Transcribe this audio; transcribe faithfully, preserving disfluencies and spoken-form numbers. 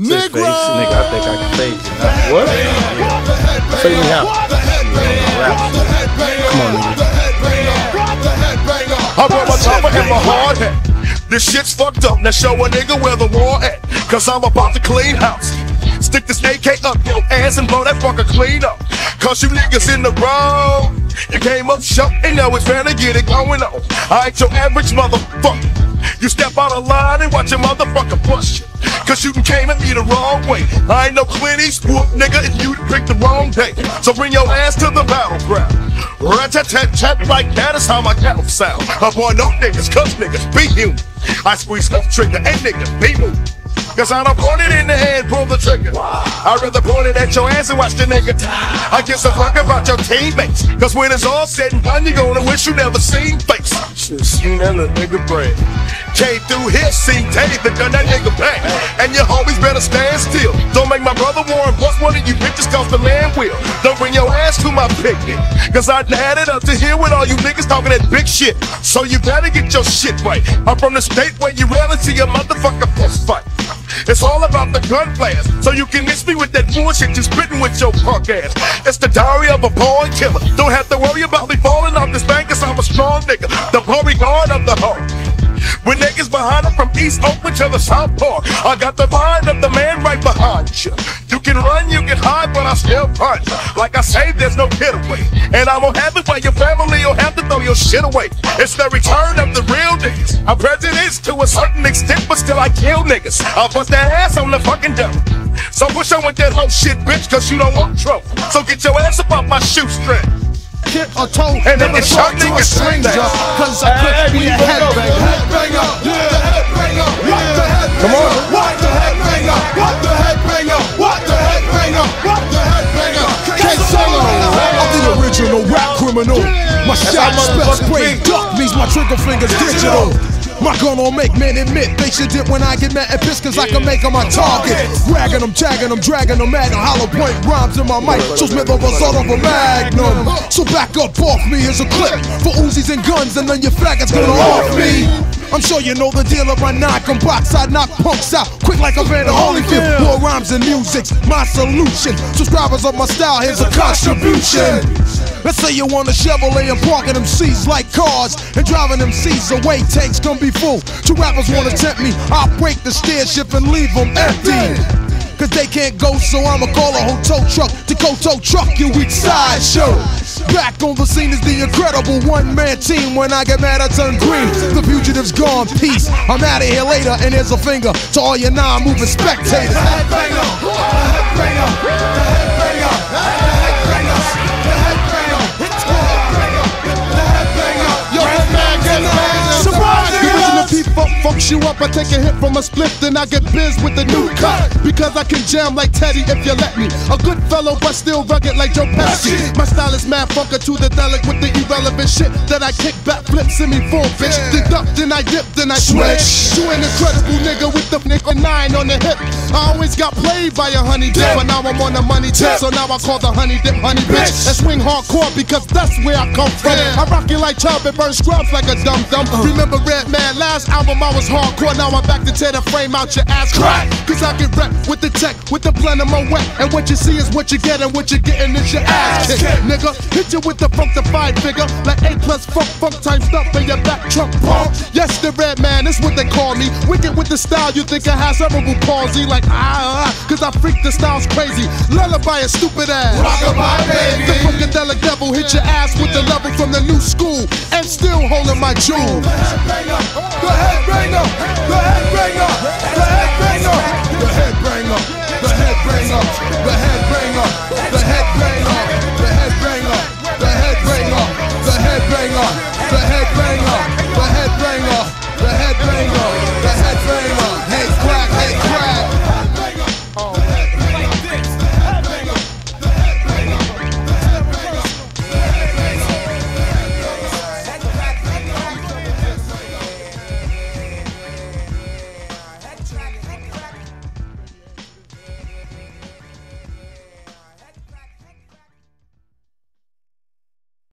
Negro. Nigga, I think I can fade you. Huh? What? Yeah. Fade me out. Come on, nigga. I brought my chopper and my hard hat. This shit's fucked up. Now show a nigga where the war at. Cause I'm about to clean house. Stick this A K up your ass and blow that fucker clean up. Cause you niggas in the road. You came up short and now it's time to get it going on. I ain't your average motherfucker. You step out of line and watch a motherfucker push you. Cause you came at me the wrong way. I ain't no Clint Eastwood, nigga, and you picked the wrong day. So bring your ass to the battleground. Rat-tat-tat-tat like that is how my cattle sound. I boy no niggas, cause niggas be human. I squeeze the trigger and niggas be moving. Cause I don't point it in the head, pull the trigger. I'd rather point it at your ass and watch the nigga. I give a fuck about your teammates. Cause when it's all said and done, you gonna wish you never seen face. Should've seen that little nigga bread. Came through here, seen Dave, and done that nigga back. And your homies better stand still. Don't make my brother Warren bust one of you bitches cause the land will. Don't bring your ass to my picnic. Cause I done had it up to here with all you niggas talking that big shit. So you better get your shit right. I'm from the state where you rarely see a motherfucker fist fight. It's all about the gun blast, so you can miss me with that bullshit you spitting with your punk ass. It's the diary of a born killer. Don't have to worry about me falling off this bank, cause I'm a strong nigga, the bodyguard of the home. With niggas behind him from East Oakland to the South Park, I got the mind of the man right behind you. You can run, you can hide, but I still punch. Like I say, there's no getaway. And I won't have it where your family will have to throw your shit away. It's the return of the real niggas. I'm prejudiced to a certain extent, but still I kill niggas. I'll bust that ass on the fucking dump. So push on with that whole shit, bitch, cause you don't want trouble. So get your ass up off my shoestring. Hit or toe, and then never the talk to a stranger. Cause I could be a headbanger. Headbanger, yeah, headbanger. What the headbanger? Come on. What the headbanger? What the headbanger? What the headbanger? What the headbanger? Can't solo. I'm the original rap criminal. My shot spell spray duck means my trigger finger's digital. My gun will make men admit they should dip when I get mad and pissed cause I can make them my target. Ragging them, tagging them, dragging them, adding hollow point rhymes in my mic. So Smith of a sort of a magnum. So back up off me, here's a clip for Uzis and guns and then your faggots gonna off me. I'm sure you know the deal of my knock and box. I knock punks out quick like a Vander Holyfield. More rhymes and music's my solution. Subscribers of my style, here's a contribution. Let's say you want a Chevrolet and parking them C's like cars and driving them C's away. Tanks can be full. Two rappers wanna tempt me. I'll break the stairship and leave them empty. Cause they can't go, so I'ma call a hotel truck to go tow truck you each side show. Back on the scene is the incredible one-man team. When I get mad, I turn green. The fugitive's gone, peace. I'm out of here later, and here's a finger to all your non-moving spectators. Headbanger, headbanger, headbanger, headbanger, headbanger, headbanger, your headbanger, surprise! P-Funk funks you up, I take a hit from a split, then I get biz with the new cut. Because I can jam like Teddy if you let me. A good fellow, but still rugged like Joe Pesci. My style is mad funker to the delic with the irrelevant shit that I kick back, flips in me full bitch. Then duck, then I dip, then I switch. You an incredible nigga with the nickel nine on the hip. I always got played by a honey dip, but now I'm on a money tip, so now I call the honey dip honey bitch. And swing hardcore because that's where I come from. I rock you like Chubb and burn scrubs like a dum dum. Remember Red Man, last album I was hardcore, now I'm back to tear the frame out your ass crack. Cause I get rep with the tech, with the blend of my wet. And what you see is what you get, and what you're getting is your ass kick. Nigga, hit you with the funkified figure, like A plus funk, funk times up in your back trunk pump. Yes, the Red Man, that's what they call me. Wicked with the style, you think I have cerebral palsy, like ah, ah, cause I freak the style's crazy. Lullaby a stupid ass. Rockabye, baby. The funkadelic devil hit your ass with the level from the new school, and still holding my jewel. The headbanger, the headbanger, the